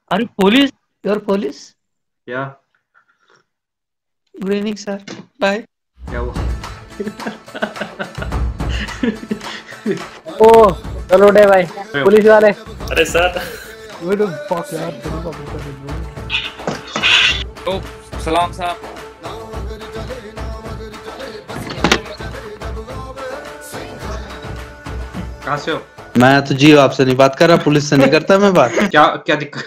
अरे police, your police. क्या good evening sir, bye. क्या हुआ? ओ चलो डे भाई पुलिस वाले। अरे सर फक यार पुलिस ऑफिसर तो सलाम साहब। कहाँ से हो? मैं तो जियो आपसे नहीं बात कर रहा, पुलिस से नहीं करता मैं बात। क्या क्या दिक्कत?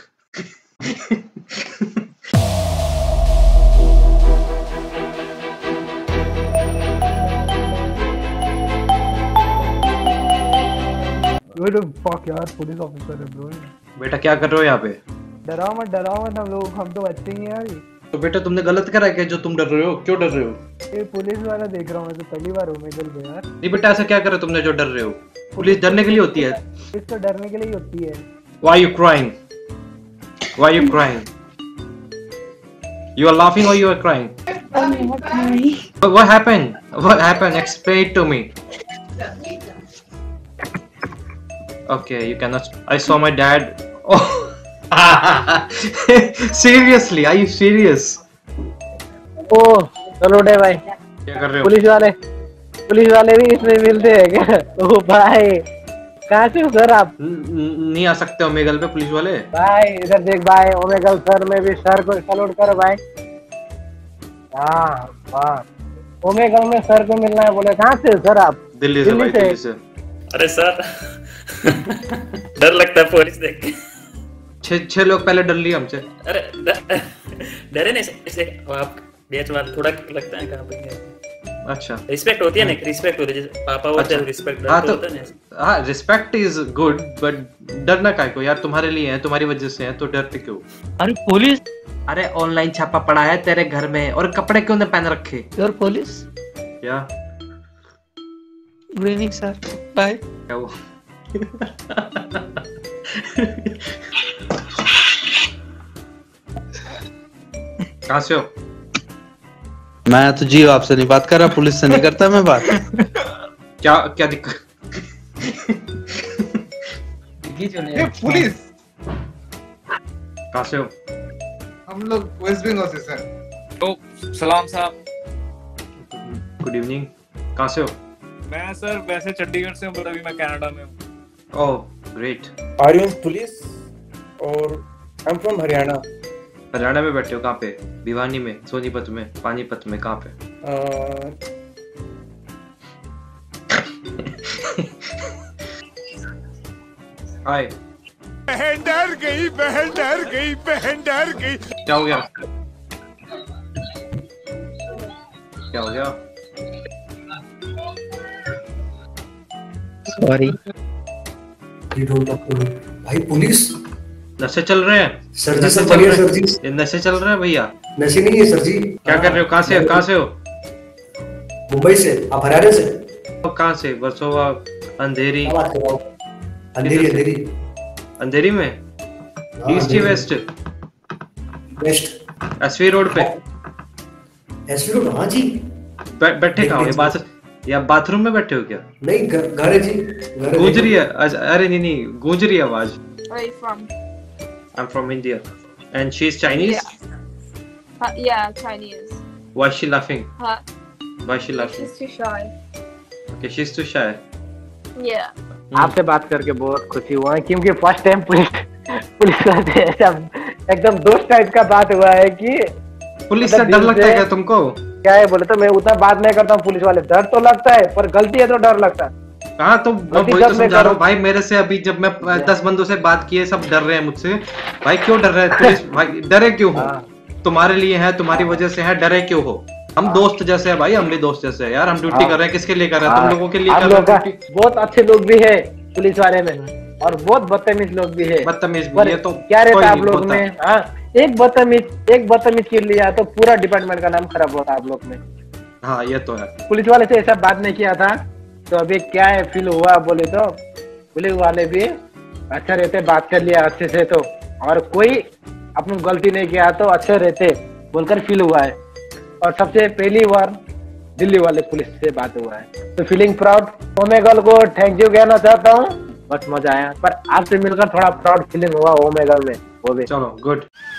फक यार पुलिस ऑफिसर है ब्रो। बेटा क्या कर रहे हो यहाँ पे? डराओ मत हम तो बच्चे ही हैं यार। तो बेटा तुमने गलत करा है क्या जो तुम डर रहे हो? क्यों डर रहे हो? ये पुलिस वाला देख रहा हूँ मैं तो पहली बार ओमेगल पे यार। नहीं बेटा, ऐसा क्या करा तुमने जो डर रहे हो? पुलिस डरने के लिए होती है। पुलिस तो डरने के लिए ही होती है। Why you crying? Why you crying? You are laughing or you are crying? What happened? What happened? Explain it to me. Okay, you cannot. I saw my dad. Oh, seriously? Are you serious? ओ चलो डे भाई क्या कर रहे हो? Police वाले भी इसमें मिलते हैं क्या? ओ भाई कहाँ से हो सर आप? नहीं आ सकते ओमेगल पे पुलिस वाले? भाई इधर देख भाई ओमेगल सर में भी सर को सैल्यूट करो भाई। हाँ वाह ओमेगल में सर को मिलना है बोले। कहाँ से हो सर आप? दिल्ली से भाई, दिल्ली से। अरे सर डर लगता है पुलिस देख के। छह लोग पहले डर लिए हमसे। अरे डरे नहीं इसे आप बेच वाल थोड़ा लगता है कहाँ पे। अच्छा रिस्पेक्ट होती है ना, रिस्पेक्ट होती है जैसे पापा होते हैं रिस्पेक्ट। हाँ तो होता है ना। हाँ रिस्पेक्ट इज गुड बट डरना काय को यार? तुम्हारे लिए है, तुम्हारी वजह से है तो डरते क्यों? अरे पुलिस, अरे ऑनलाइन छापा पड़ा है तेरे घर में और कपड़े क्यों नहीं पहन रखे? Your police. क्या गुड इवनिंग सर, बाय। क्या हुआ? कहाँ से हो? मैं तो जियो आपसे नहीं बात कर रहा, पुलिस से नहीं करता मैं बात। क्या क्या दिक्कत? पुलिस कहाँ से हो? हम लोग वेस्ट बंगाल से सर। तो सलाम साहब। Good evening. कहाँ से हो? मैं सर वैसे चंडीगढ़ से हूँ पर अभी मैं कनाडा में हूँ। Oh great. आर्यन पुलिस और I am from Haryana. Haryana में बैठे हो? कहाँ पे? भिवानी में, सोनीपत में, पानीपत में, कहाँ पे? हाय। बहन डर गई, बहन डर गई, बहन डर गई। क्या हो गया? क्या हो गया? सॉरी भाई पुलिस नशे चल रहे हैं सर जी। सब बढ़िया सर जी। ये नशे चल रहे हैं भैया? नशे नहीं है सर जी। क्या कर रहे हो? कहाँ से हो? मुंबई से। आप हरियाणा से? कहाँ से? वर्सोवा, अंधेरी? बात कर रहा हूँ। अंधेरी अंधेरी में? ईस्ट ही वेस्ट? वेस्ट एसवी रोड पे? SV road. हाँ जी। बैठे कहाँ हो? ये बात या बाथरूम में बैठे हो क्या? नहीं घर है जी। गूंज रही है? अरे नहीं गूंज रही है आवाज। Where are you from? I'm from India and she's Chinese. Yeah, Chinese. Why is she laughing? Why is she laughing? She's too shy. Okay, she's too shy. Yeah. आपसे बात करके बहुत खुशी हुआ है क्योंकि फर्स्ट टाइम पुलिस वाले ऐसा एकदम दोस्त टाइप का बात हुआ है कि पुलिस से डर लगता है क्या तुमको? क्या है बोले तो मैं उतना बात नहीं करता हूँ पुलिस वाले। डर तो लगता है पर गलती है तो डर लगता है। हाँ तो मैं वही तो समझा रहा हूँ भाई। मेरे से अभी जब मैं 10 बंदों से बात किए सब डर रहे हैं मुझसे। भाई क्यों डर रहे हैं? पुलिस भाई डरे क्यों हो? तुम्हारे लिए है, तुम्हारी वजह से है, डरे क्यों हो? हम दोस्त जैसे है भाई, हम भी दोस्त जैसे है यार। हम ड्यूटी कर रहे हैं, किसके लिए कर रहे हैं? तुम लोगों के लिए कर रहे हैं। बहुत अच्छे लोग भी है पुलिस वाले में और बहुत बदतमीज लोग भी है। बदतमीज भी है तो क्या रहता है आप लोग में? हाँ एक बदतमीज के लिए तो पूरा डिपार्टमेंट का नाम खराब होता है आप लोग में। हाँ ये तो है। पुलिस वाले से ऐसा बात नहीं किया था तो अभी क्या है फील हुआ बोले तो पुलिस वाले भी अच्छा रहते, बात कर लिया अच्छे से तो, और कोई अपनी गलती नहीं किया तो अच्छे रहते बोलकर फील हुआ है। और सबसे पहली बार दिल्ली वाले पुलिस से बात हुआ है तो फीलिंग प्राउड। ओमेगल को थैंक यू कहना चाहता हूँ, बस मजा आया। पर आपसे मिलकर थोड़ा प्राउड फीलिंग हुआ ओमेगल में, वो भी चलो गुड